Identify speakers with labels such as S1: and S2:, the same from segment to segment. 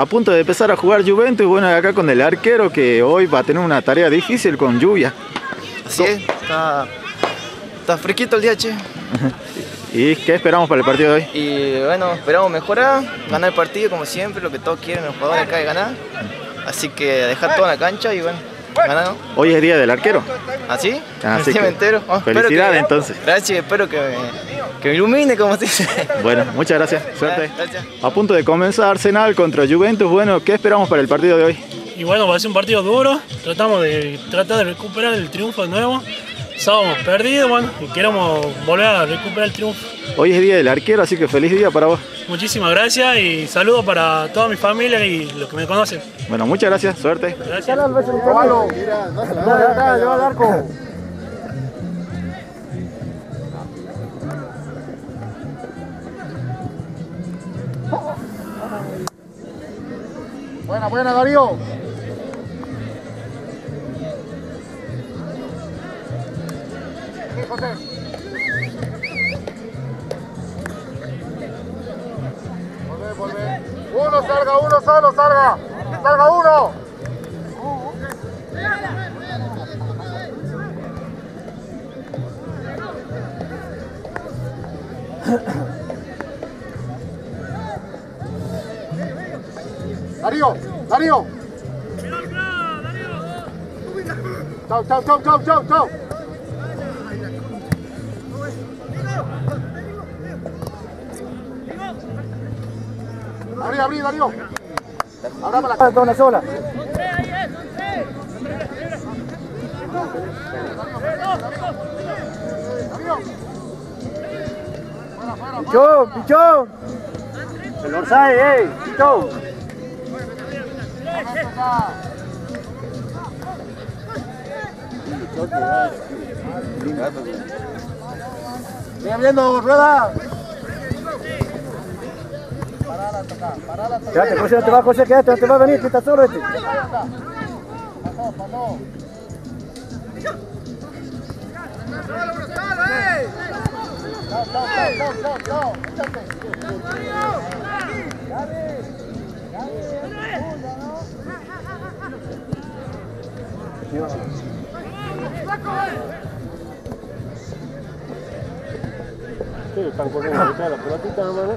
S1: A punto de empezar a jugar Juventus, bueno, acá con el arquero que hoy va a tener una tarea difícil con lluvia.
S2: Así es, está fresquito el día, che.
S1: ¿Y qué esperamos para el partido de hoy?
S2: Y bueno, esperamos mejorar, ganar el partido como siempre, lo que todos quieren los jugadores acá es ganar. Así que dejar todo en la cancha y bueno, ganar, ¿no?
S1: Hoy es día del arquero.
S2: ¿Así?
S1: Así
S2: Sí, me entero.
S1: Felicidades entonces.
S2: Gracias, espero que me ilumine, como se dice.
S1: Bueno, muchas gracias. Suerte.
S2: Gracias.
S1: A punto de comenzar Arsenal contra Juventus. Bueno, ¿qué esperamos para el partido de hoy?
S3: Y bueno, va a ser un partido duro. Tratamos de recuperar el triunfo de nuevo. Estábamos perdidos, bueno, y queremos volver a recuperar el triunfo.
S1: Hoy es día del arquero, así que feliz día para vos.
S3: Muchísimas gracias y saludos para toda mi familia y los que me conocen.
S1: Bueno, muchas gracias. Suerte.
S3: Gracias.
S4: Buena, buena, Darío. Sí, José. Volvé. Uno salga, uno solo, salga. Salga uno. Darío, Darío. Chau, chau, chau, chau, chau, chau. Abrí, Darío. Ahora para la una sola. Pichón, pichón. El offside, pichón. Sigue viendo, rueda. Quédate, José, no te va, José, quédate, no te va a venir, que está solo este. Pasó. Chao. Sí, están corriendo la pelotita, hermano.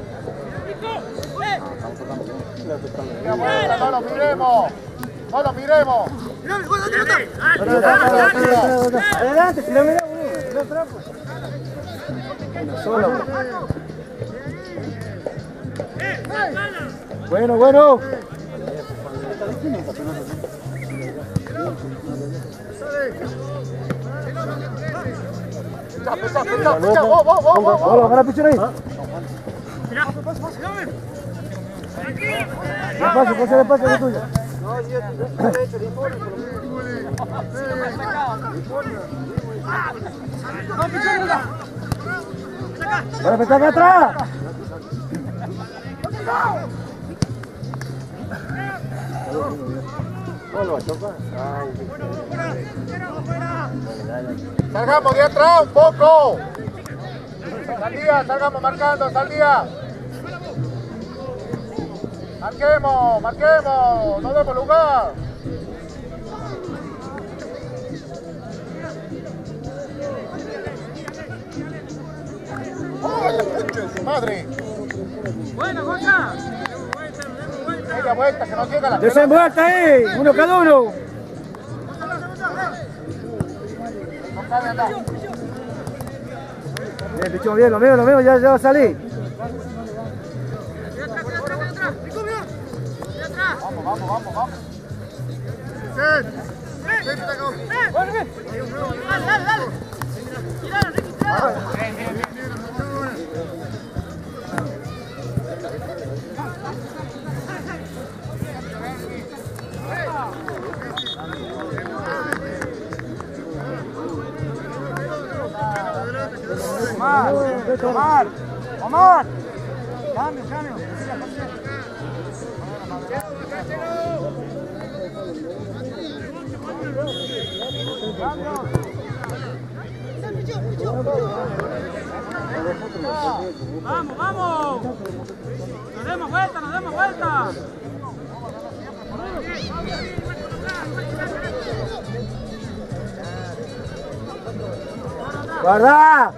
S4: No lo miremos. Adelante, si lo miramos, no trapo. Solo. Bueno. Picha, vos. Agarra pichón ahí. Despacio, es tuyo. Ahora me acá atrás. Salgamos de atrás un poco. Salgamos marcando, Saldía. Marquemos, no demos lugar. ¡Oh, la concha de su madre!
S5: Buena, Jota.
S4: Media vuelta, que no llega la pelota.
S5: Desenvuelta ahí, uno cada uno.
S4: No cabe andar.
S5: Bien, pichón, bien, lo veo, ya va a salir.
S4: Vamos.
S5: Dale. Tiralo, Ricky, tiralo.
S4: Omar. Cambio.
S5: Vamos. Nos demos vuelta. Guarda.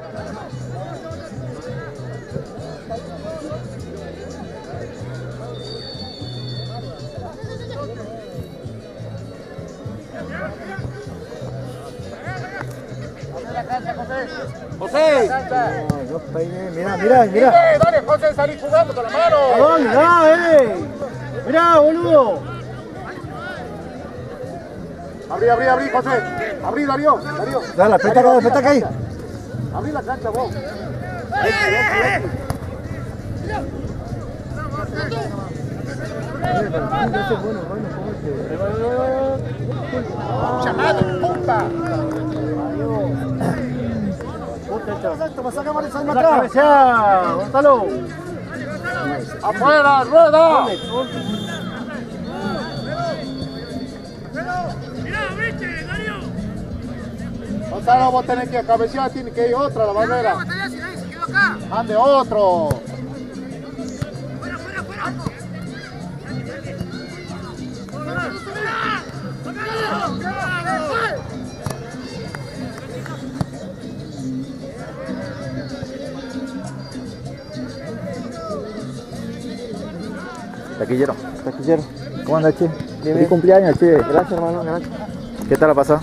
S4: José.
S5: No peine, mirá.
S4: Dale, José, salí jugando con la mano.
S5: ¿A dónde? Mirá, boludo.
S4: Abrí, José. Abrí, Darío.
S5: Dale, apretá ahí.
S4: Abrí la cancha vos. Llamado, punta.
S5: Gonzalo.
S4: Afuera, rueda. Gonzalo, vos tenés que cabecear, tiene que ir otra la barrera. Ande otro.
S1: Taquillero.
S2: ¿Cómo andas, che?
S1: Feliz cumpleaños, che.
S2: Gracias, hermano, gracias.
S1: ¿Qué tal la pasó?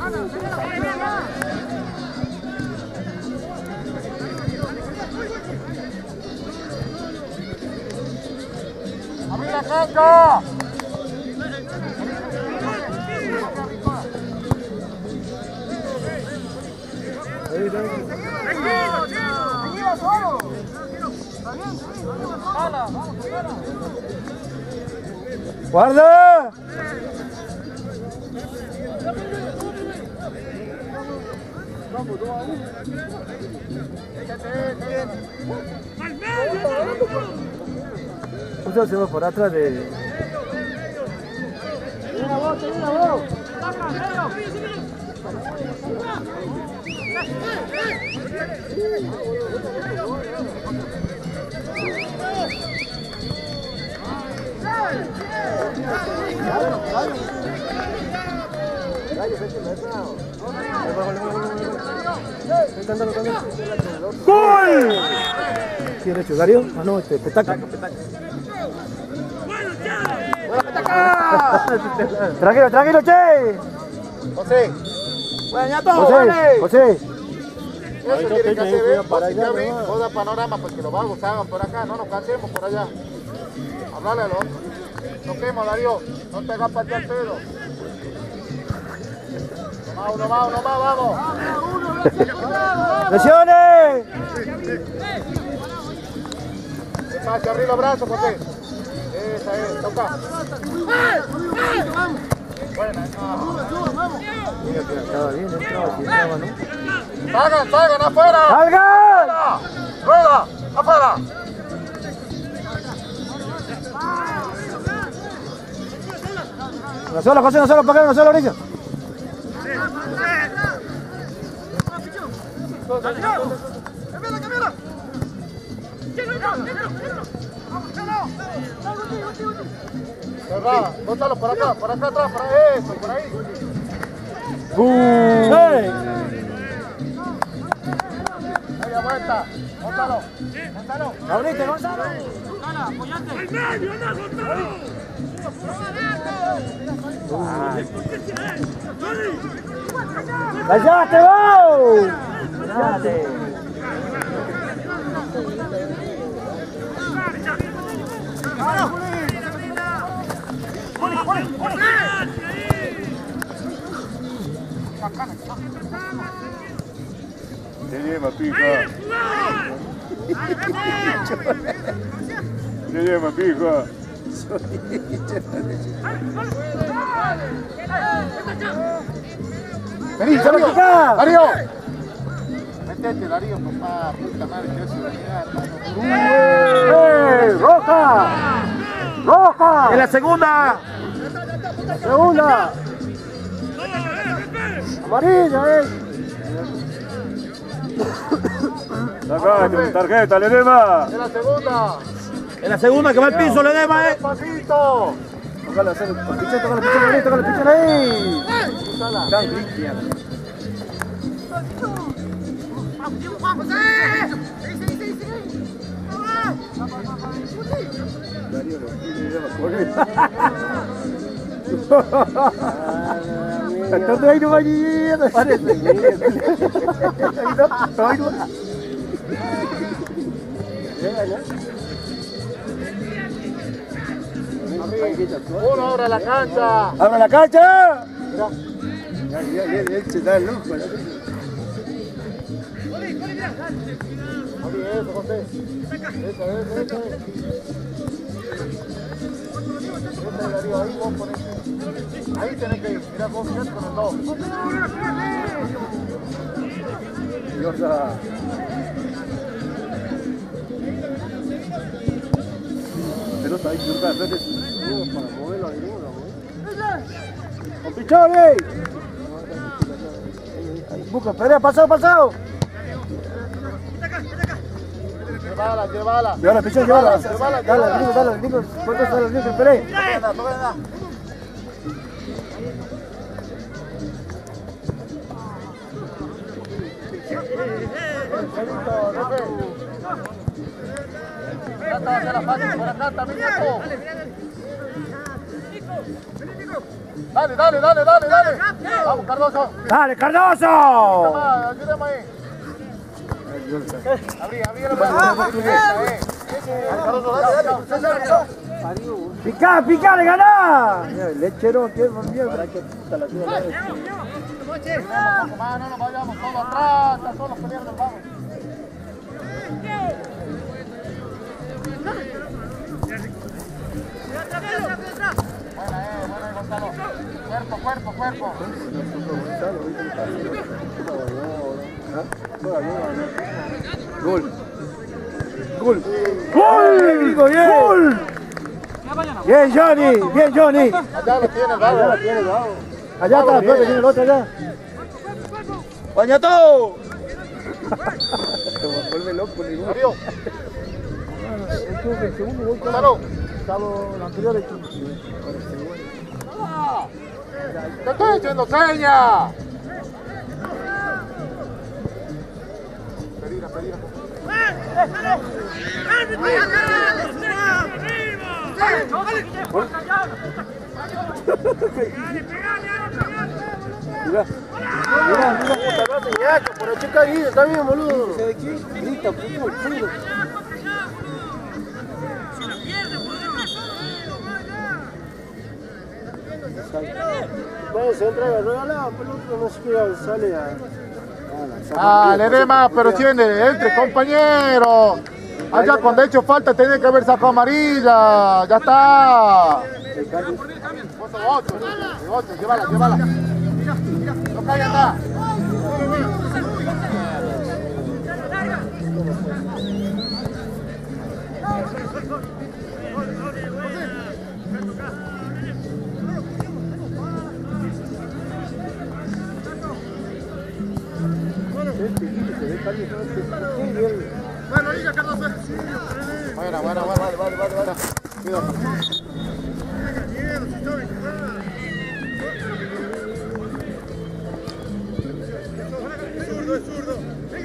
S4: ¡Abrí la cancha!
S5: ¡Guarda! Justo se va por atrás de... ¡Mira vos! ¡Gol! ¿Quién ha hecho, Darío? Ah, no, Petaca. Tranquilo, che.
S4: José.
S5: Bueno, ya todo, José.
S4: Eso tiene que hacer ver, abrir toda panorama, porque los vagos hagan por acá, no nos cansemos por allá. Hablale a los otros. Toquemos, Darío, no te hagas patear pedo. Uno más, vamos.
S5: ¡Presiones!
S4: Despacio, abrí los brazos, José. Esa es, toca. Buena,
S5: Estaba bien, entraba, ¿no?
S4: Salgan, afuera.
S5: ¡Salgan!
S4: Rueda, afuera.
S5: No solo, José, para acá, no solo, orilla.
S4: Cerrada, Gonzalo, por acá atrás, para eso, por ahí.
S5: ¡Hey!
S4: Media vuelta, Gonzalo.
S5: ¡Abrite, Gonzalo! ¡Cállate, vos! ¡Cállate!
S4: Se lleva, pija. Vení, Darío. Metete, Darío, papá. Puta madre, que eso.
S5: ¡Roja!
S1: ¡En la segunda!
S5: ¡Amarilla,
S4: Sacate, tarjeta, le dema. En la segunda.
S1: En la segunda que va al piso, le dema,
S4: Pasito.
S5: Tócala, hacer con pichón, toca la pichón ahí. Tan Cristian. Darío lo quiere correr. Entonces ahí no va a ir, parece.
S4: Uno, abre la cancha.
S5: ¡Abre la cancha!
S4: Mira.
S5: Él se da el lujo.
S4: Eso, José. Eso. Darío, ahí vos ponés. Ahí tenés que ir. Mirá, vos mirás con el 2.
S5: Yorda. Pelota ahí, Yorda, para moverlo ahí, ¡con pichones! Busca, pelea, pasado.
S4: Llévala.
S5: Llévala, pichón, llévala. Dale, Nico, ¿cuánto sale el Nico, pelea?
S4: Tócala. Trata de hacer la fácil por acá también, Nico. Dale. Vamos, Cardoso.
S5: ¡Dale, Cardoso!
S4: Ayúdame ahí. Abrí
S5: ¡Pica, le ganá! El lechero, ¿qué? Mierda.
S4: No nos vayamos todos atrás, está solo peleando, vamos. Buena, Gonzalo. Cuerpo.
S5: Gol. Bien, Johnny.
S4: Allá lo tiene, dado.
S5: Allá está, viene el otro allá.
S4: ¡Bañato!
S5: Vuelve loco, ni gol.
S4: Adiós.
S5: El segundo gol.
S4: Gonzalo.
S5: El anterior es
S4: ¡Te estoy haciendo señas! Pedir.
S5: Mira. Por la chica ahí, está bien, boludo. ¿Sabe qué? Grita, fútbol. Bueno, se entra a regalar, pero no siquiera sale a...
S4: Le dé más, pero tiene, entre compañeros. Allá cuando ha hecho falta tenía que haber sacado amarilla. Ya está. Vos sos 8, llévala. No caiga acá. Bueno, ahí ya Carlos. Buena. Cuidado. Es zurdo.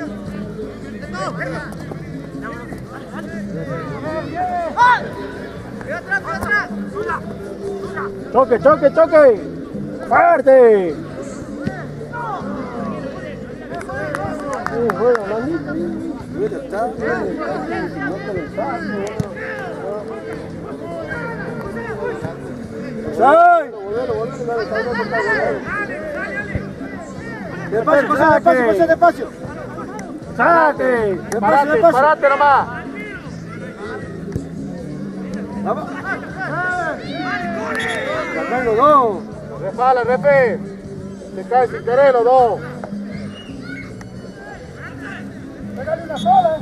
S5: Choque. Fuerte. Bueno, manito. Está bien. No te lo sabes. Despacio. ¡Saque!
S4: Parate nomás.
S5: Vamos. Sacan los dos.
S4: Refala, refe. Se cae sin querer los dos. Pégale una sola.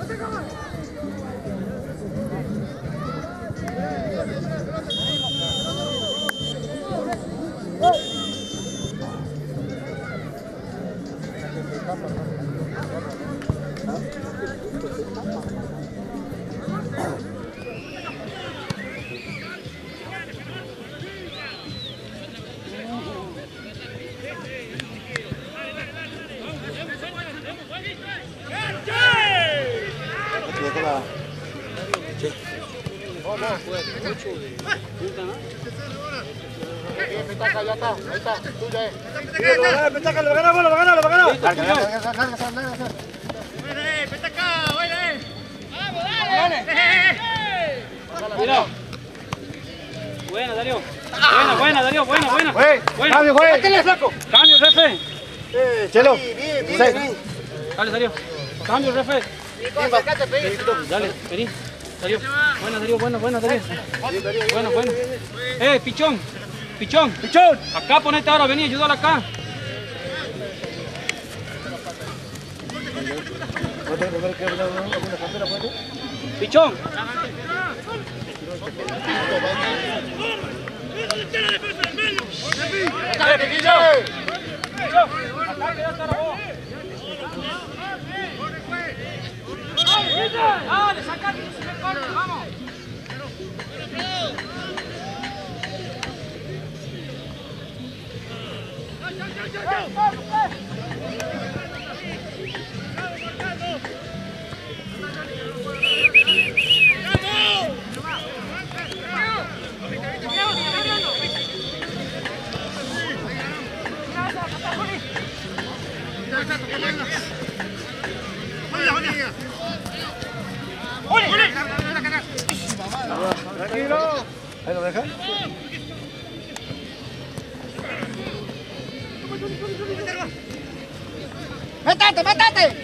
S4: Petaca, ya está, ahí está, tuya es.
S5: Petaca, lo va a ganar, lo va a ganar, lo va a ganar.
S4: Larga.
S6: Petaca, baila. Vamos, dale.
S5: Cuidado. Buena, Darío. Buena, Darío, buena.
S4: Cambio, güey.
S5: Sáquenle, flaco. Cambio, jefe.
S4: Chelo.
S5: Dale, Darío. Cambio, jefe. Dale, vení. Darío. Buena, Darío, buena, Darío. Buena. Pichón. Acá ponete ahora, vení, ayúdala acá. Pichón. Dale, sacate, vamos.
S4: Tranquilo. ¿Ahí lo deja?
S6: ¡Métate!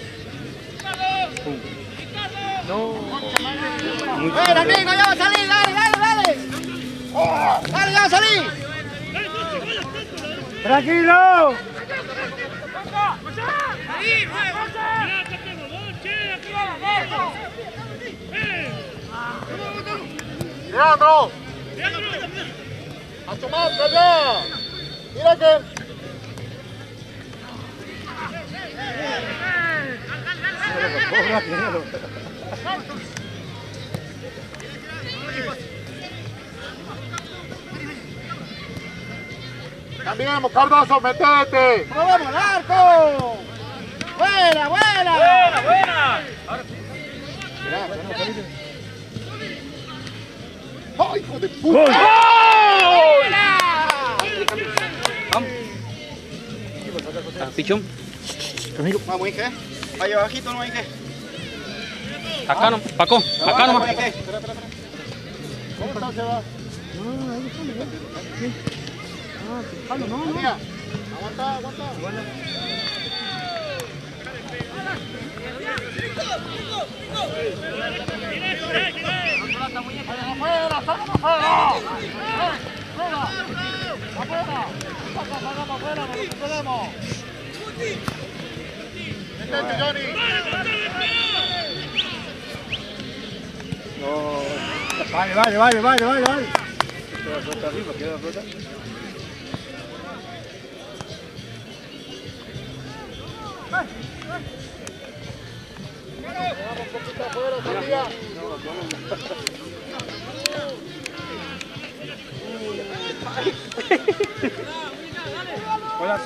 S4: No.
S6: ¡Bueno, amigo, ya va a salir! ¡Dale! ¡Dale, ya va a salir!
S4: Tranquilo. Leandro. Asomate allá. Mira que. Cambiemos, Cardoso, metete.
S6: ¡Probemos el arco! ¡Buena!
S4: ¡Ay, hijo de puta!
S5: Vamos. Pichón.
S2: Vamos, Inge. Vaya bajito, no, Inge.
S5: Acá no, Paco. Acá nomás.
S4: ¿Cómo está, Seba? Mira, aguanta. Afuera, no lo podemos. Detente, Johnny. Vale. Queda flota arriba, queda flota. Vamos un poquito afuera, salía. Hola.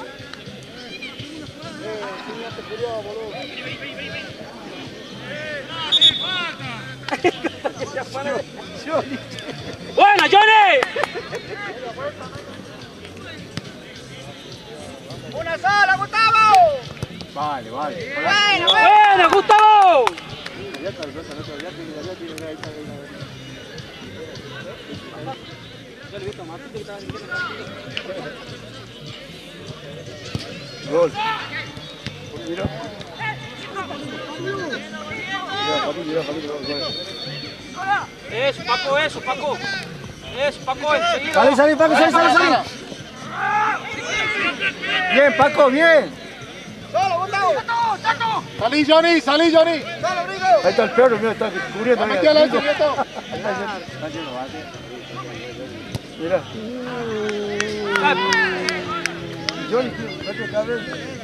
S5: ¡Buena, Johnny!
S6: ¡Una sola, Gustavo!
S4: Vale.
S5: ¡Buena, Gustavo!
S4: Gol. Mira.
S5: Eso, Paco. Enseguida.
S4: Salí, Paco, salí. Bien, Paco, bien.
S6: ¡Solo, Gustavo!
S4: Salí, Johnny, salí, Johnny.
S1: Ahí está el perro, mira, está cubriendo.
S4: Metí al ancho, quieto.
S1: Mira. Johnny, vete a caber.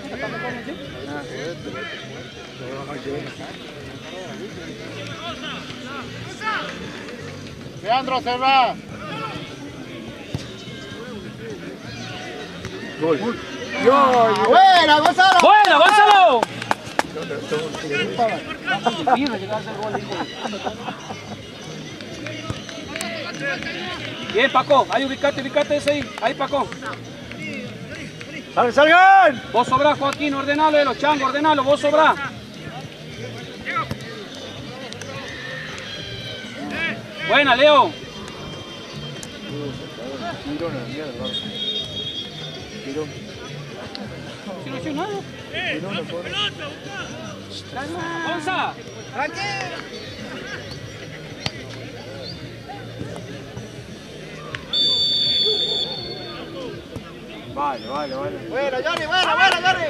S4: Leandro, cerrá.
S1: Gol.
S6: Buena, Gonzalo.
S7: ¡Buena, Gonzalo! Bien, Paco, ahí ubicate ese ahí. Ahí, Paco.
S1: ¡Salgan!
S7: Vos sobrás, Joaquín, ordenalo de los changos, ordenalo, vos sobrás. Buena, Leo. Si no hizo nada. ¡Gonza!
S1: Vale.
S6: Buena, Johnny, buena, Johnny.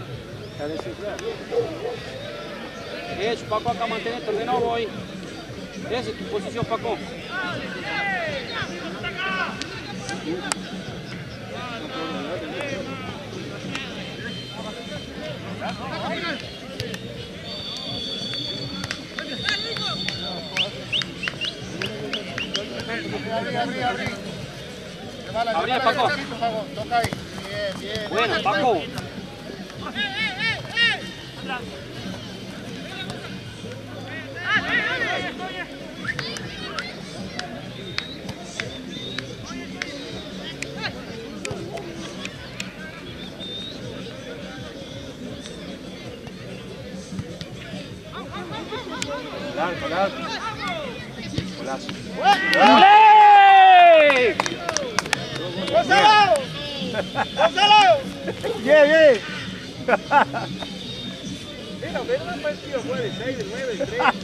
S7: Eso, Paco, acá mantenete ordenado hoy. Esa es tu posición, Paco. Abrí, Paco.
S4: Toca ahí. Bien.
S7: Bueno, Paco. ¡Olé!
S6: ¡Gonzalo! ¡Gonzalo!
S1: Bien.
S6: Mira, ven una partida fue de 6, de 9, de 3.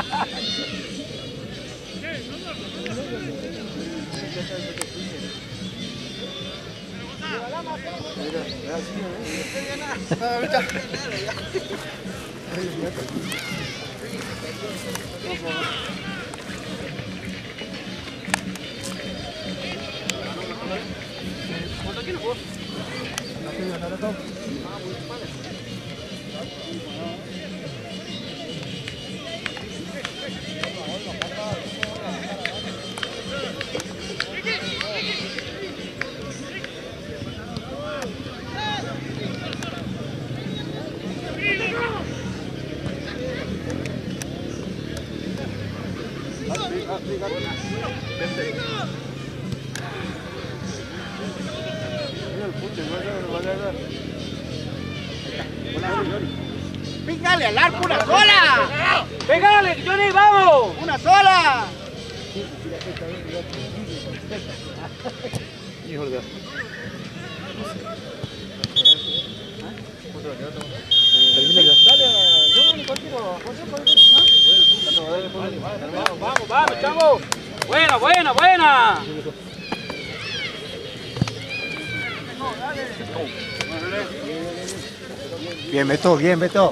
S6: Píngale al arco una sola.
S7: ¡Pégale, Johnny, vamos!
S6: Una sola.
S7: Vamos, chavo. Buena.
S1: Bien, Beto.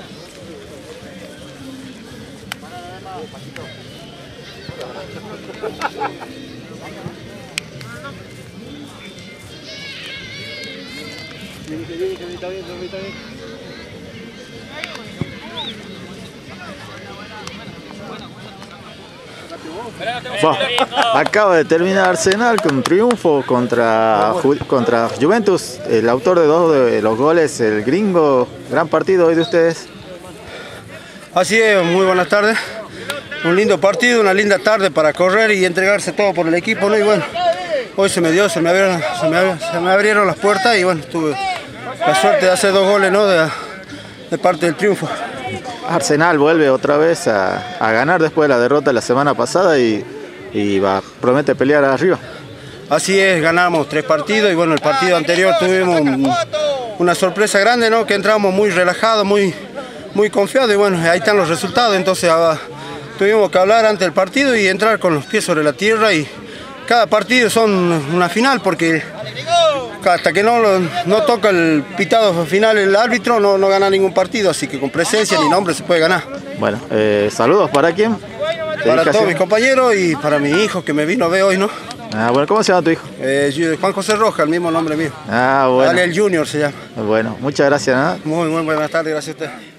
S1: Acaba de terminar Arsenal con un triunfo contra Juventus. El autor de 2 de los goles, el gringo. Gran partido hoy de ustedes.
S5: Así es, muy buenas tardes. Un lindo partido, una linda tarde para correr y entregarse todo por el equipo, ¿no? Y bueno, hoy se me abrieron las puertas y bueno, tuve la suerte de hacer 2 goles, ¿no? De parte del triunfo.
S1: Arsenal vuelve otra vez a ganar después de la derrota la semana pasada y promete pelear arriba.
S5: Así es, ganamos 3 partidos y bueno, el partido anterior tuvimos una sorpresa grande, ¿no? Que entramos muy relajados, muy confiados y bueno, ahí están los resultados. Entonces tuvimos que hablar antes del partido y entrar con los pies sobre la tierra y cada partido son una final porque hasta que no toca el pitado final el árbitro, no gana ningún partido, así que con presencia ni nombre se puede ganar.
S1: Bueno, saludos para quién.
S5: Para todos mis compañeros y para mi hijo que me vino a ver hoy, ¿no?
S1: Ah, bueno, ¿cómo se llama tu hijo?
S5: Juan José Rojas, el mismo nombre mío.
S1: Ah, bueno.
S5: Dale, el Junior se llama.
S1: Bueno, muchas gracias, ¿no?
S5: Muy buenas tardes, gracias a usted.